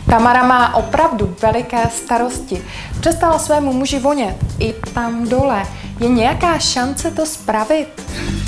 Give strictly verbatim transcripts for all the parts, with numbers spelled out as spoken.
Tamara má opravdu veliké starosti. Přestala svému muži vonět i tam dole. Je nějaká šance to spravit?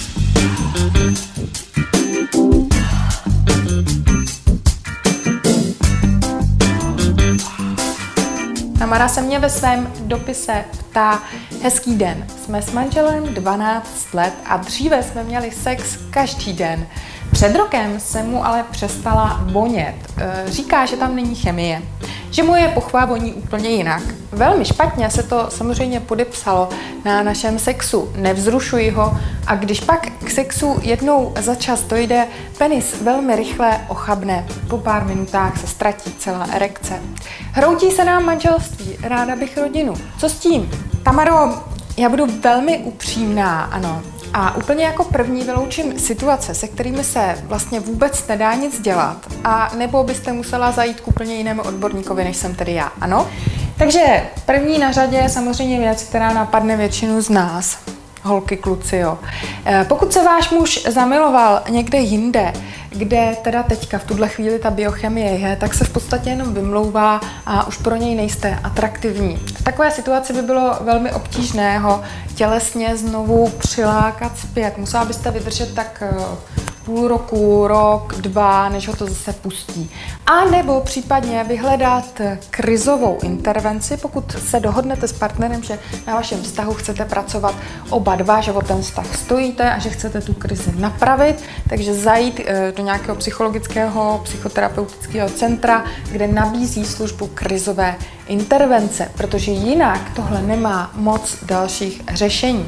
Tamara se mě ve svém dopise ptá: hezký den, jsme s manželem dvanáct let a dříve jsme měli sex každý den. Před rokem se mu ale přestala vonět. Říká, že tam není chemie, že mu je pochva voní úplně jinak. Velmi špatně se to samozřejmě podepsalo na našem sexu. Nevzrušuji ho a když pak k sexu jednou za čas dojde, penis velmi rychle ochabne. Po pár minutách se ztratí celá erekce. Hroutí se nám manželství, ráda bych rodinu. Co s tím? Tamaro, já budu velmi upřímná, ano. A úplně jako první vyloučím situace, se kterými se vlastně vůbec nedá nic dělat, a nebo byste musela zajít k úplně jinému odborníkovi, než jsem tedy já, ano? Takže první na řadě je samozřejmě věc, která napadne většinu z nás. Holky, kluci, jo. Pokud se váš muž zamiloval někde jinde, kde teda teďka v tuhle chvíli ta biochemie je, tak se v podstatě jenom vymlouvá a už pro něj nejste atraktivní. V takové situaci by bylo velmi obtížné ho tělesně znovu přilákat zpět. Musela byste vydržet tak půl roku, rok, dva, než ho to zase pustí. A nebo případně vyhledat krizovou intervenci, pokud se dohodnete s partnerem, že na vašem vztahu chcete pracovat oba dva, že o ten vztah stojíte a že chcete tu krizi napravit, takže zajít do nějakého psychologického, psychoterapeutického centra, kde nabízí službu krizové intervence, protože jinak tohle nemá moc dalších řešení.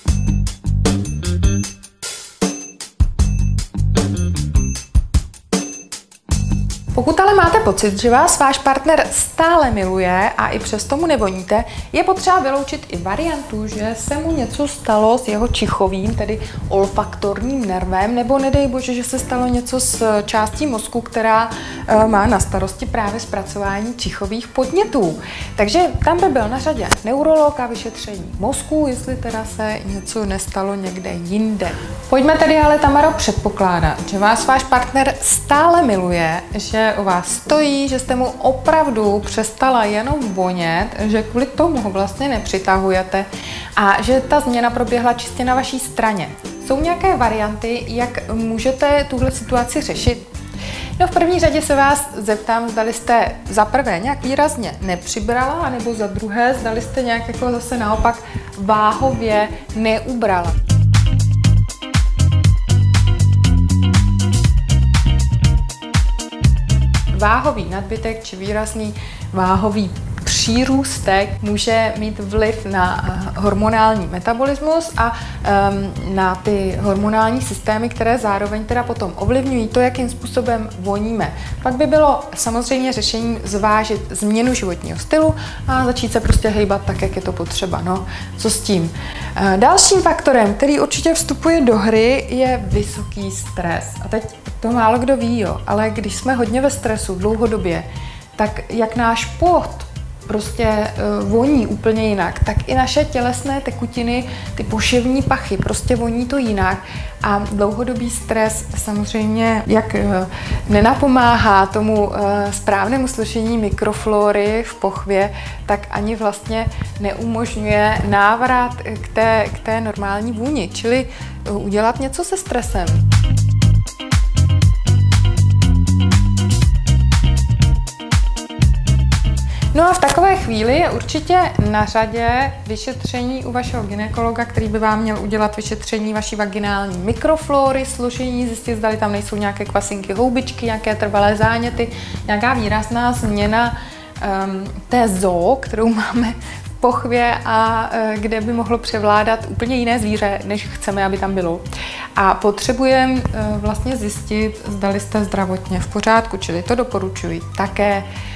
Pokud ale máte pocit, že vás váš partner stále miluje a i přesto mu nevoníte, je potřeba vyloučit i variantu, že se mu něco stalo s jeho čichovým, tedy olfaktorním nervem, nebo nedej bože, že se stalo něco s částí mozku, která e, má na starosti právě zpracování čichových podnětů. Takže tam by byl na řadě neurolog a vyšetření mozku, jestli teda se něco nestalo někde jinde. Pojďme tedy ale, Tamaro, předpokládat, že vás váš partner stále miluje, že o vás stojí, že jste mu opravdu přestala jenom vonět, že kvůli tomu ho vlastně nepřitahujete a že ta změna proběhla čistě na vaší straně. Jsou nějaké varianty, jak můžete tuhle situaci řešit? No, v první řadě se vás zeptám, zdali jste za prvé nějak výrazně nepřibrala, anebo za druhé, zdali jste nějak jako zase naopak váhově neubrala. Váhový nadbytek či výrazný váhový přírůstek může mít vliv na hormonální metabolismus a um, na ty hormonální systémy, které zároveň teda potom ovlivňují to, jakým způsobem voníme. Pak by bylo samozřejmě řešením zvážit změnu životního stylu a začít se prostě hejbat tak, jak je to potřeba. No, co s tím? Uh, dalším faktorem, který určitě vstupuje do hry, je vysoký stres. A teď to málo kdo ví, jo, ale když jsme hodně ve stresu dlouhodobě, tak jak náš pot prostě uh, voní úplně jinak, tak i naše tělesné tekutiny, ty poševní pachy, prostě voní to jinak. A dlouhodobý stres samozřejmě jak uh, nenapomáhá tomu uh, správnému složení mikroflory v pochvě, tak ani vlastně neumožňuje návrat k té, k té normální vůni, čili uh, udělat něco se stresem. No a v takové chvíli je určitě na řadě vyšetření u vašeho gynekologa, který by vám měl udělat vyšetření vaší vaginální mikroflory, složení, zjistit, zda tam nejsou nějaké kvasinky, houbičky, nějaké trvalé záněty, nějaká výrazná změna um, té zoo, kterou máme v pochvě a uh, kde by mohlo převládat úplně jiné zvíře, než chceme, aby tam bylo. A potřebujeme uh, vlastně zjistit, zda jste zdravotně v pořádku, čili to doporučuji také. Pokud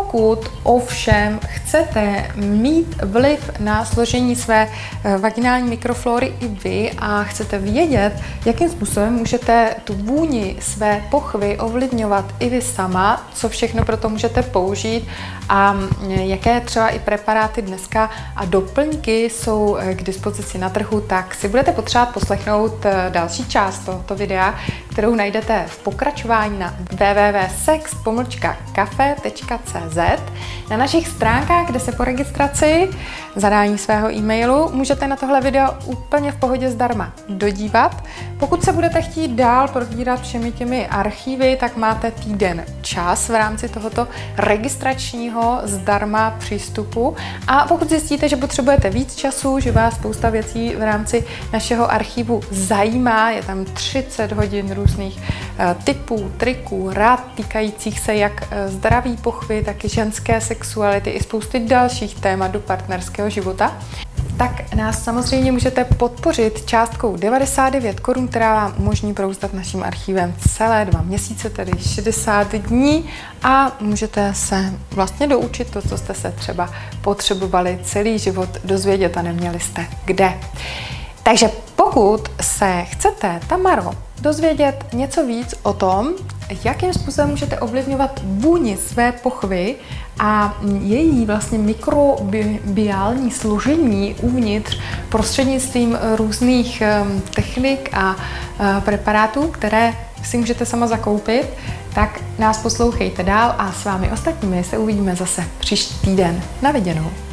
Pokud ovšem chcete mít vliv na složení své vaginální mikroflóry i vy a chcete vědět, jakým způsobem můžete tu vůni své pochvy ovlivňovat i vy sama, co všechno pro to můžete použít a jaké třeba i preparáty dneska a doplňky jsou k dispozici na trhu, tak si budete potřebovat poslechnout další část tohoto videa, kterou najdete v pokračování na w w w tečka sex pomlčka cafe tečka c z. Na našich stránkách, kde se po registraci, zadání svého e-mailu, můžete na tohle video úplně v pohodě zdarma dodívat. Pokud se budete chtít dál probírat všemi těmi archivy, tak máte týden čas v rámci tohoto registračního zdarma přístupu. A pokud zjistíte, že potřebujete víc času, že vás spousta věcí v rámci našeho archivu zajímá, je tam třicet hodin různých typů, triků, rád týkajících se jak zdraví pochvy, tak i ženské sexuality i spousty dalších témat do partnerského života, tak nás samozřejmě můžete podpořit částkou devadesát devět korun, která vám umožní prouzdat naším archivem celé dva měsíce, tedy šedesát dní, a můžete se vlastně doučit to, co jste se třeba potřebovali celý život dozvědět a neměli jste kde. Takže pokud se chcete, Tamaro, dozvědět něco víc o tom, jakým způsobem můžete ovlivňovat vůni své pochvy a její vlastně mikrobiální složení uvnitř prostřednictvím různých technik a preparátů, které si můžete sama zakoupit, tak nás poslouchejte dál a s vámi ostatními se uvidíme zase příští týden. Na viděnou.